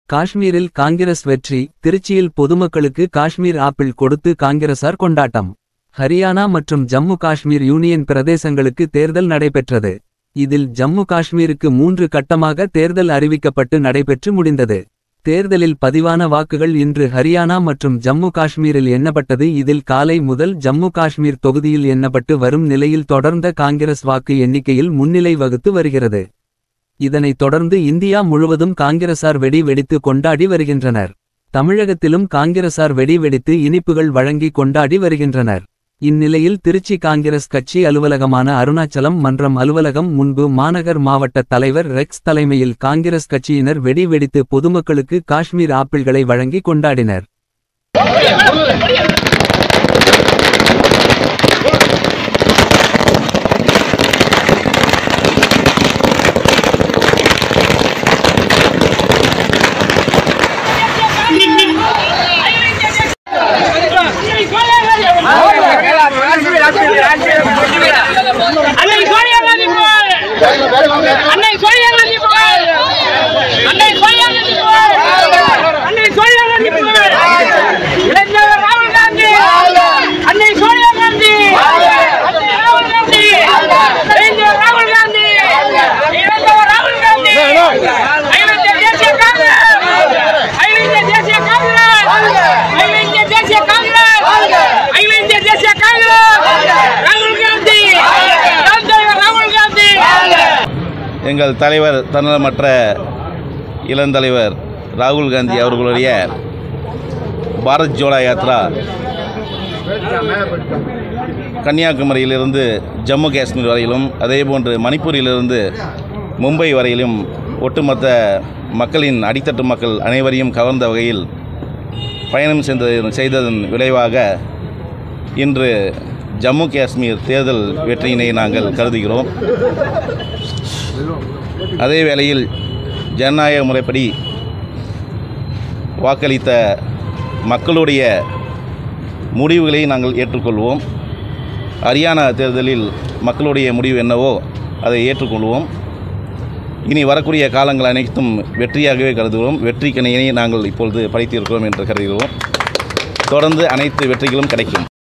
காஷ்மீரில் காங்கிரஸ் வெற்றி. திருச்சியில் பொதுமக்களுக்கு காஷ்மீர் ஆப்பிள் கொடுத்து காங்கிரசார் கொண்டாட்டம். ஹரியானா மற்றும் ஜம்மு காஷ்மீர் யூனியன் பிரதேசங்களுக்கு தேர்தல் நடைபெற்றது. இதில் ஜம்மு காஷ்மீருக்கு 3 கட்டமாக தேர்தல் அறிவிக்கப்பட்டு நடைபெற்று முடிந்தது. தேர்தலில் பதிவான வாக்குகள் இன்று ஹரியானா மற்றும் ஜம்மு காஷ்மீரில் எண்ணப்பட்டது. இதில் காலை முதல் ஜம்மு காஷ்மீர் தொகுதியில் எண்ணப்பட்டு வரும் நிலையில் தொடர்ந்த காங்கிரஸ் வாக்கு எண்ணிக்கையில் முன்னிலை வகுத்து வருகிறது. இதனைத் தொடர்ந்து இந்தியா முழுவதும் காங்கிரசார் வெடி வெடித்து கொண்டாடி வருகின்றனர். தமிழகத்திலும் காங்கிரசார் வெடி வெடித்து இனிப்புகள் வழங்கி கொண்டாடி வருகின்றனர். இந்நிலையில் திருச்சி காங்கிரஸ் கட்சி அலுவலகமான அருணாச்சலம் மன்றம் அலுவலகம் முன்பு மாநகர் மாவட்ட தலைவர் ரெக்ஸ் தலைமையில் காங்கிரஸ் கட்சியினர் வெடி வெடித்து பொதுமக்களுக்கு காஷ்மீர் ஆப்பிள்களை வழங்கி கொண்டாடினர். எங்கள் தலைவர் தன்னலமற்ற இளந்தலைவர் ராகுல் காந்தி அவர்களுடைய பாரத் ஜோடோ யாத்ரா கன்னியாகுமரியிலிருந்து ஜம்மு காஷ்மீர் வரையிலும் அதேபோன்று மணிப்பூரிலிருந்து மும்பை வரையிலும் ஒட்டுமொத்த மக்களின் அடித்தட்டு மக்கள் அனைவரையும் கவர்ந்த வகையில் பயணம் செய்ததன் விளைவாக இன்று ஜம்மு காஷ்மீர் தேர்தல் வெற்றியினை நாங்கள் கருதுகிறோம். அதே வேளையில் ஜனநாயக முறைப்படி வாக்களித்த மக்களுடைய முடிவுகளை நாங்கள் ஏற்றுக்கொள்வோம். ஹரியானா தேர்தலில் மக்களுடைய முடிவு என்னவோ அதை ஏற்றுக்கொள்வோம். இனி வரக்கூடிய காலங்கள் அனைத்தும் வெற்றியாகவே கருதுகிறோம். வெற்றி கனியினை நாங்கள் இப்பொழுது படைத்திருக்கிறோம் என்று கருதுகிறோம். தொடர்ந்து அனைத்து வெற்றிகளும் கிடைக்கும்.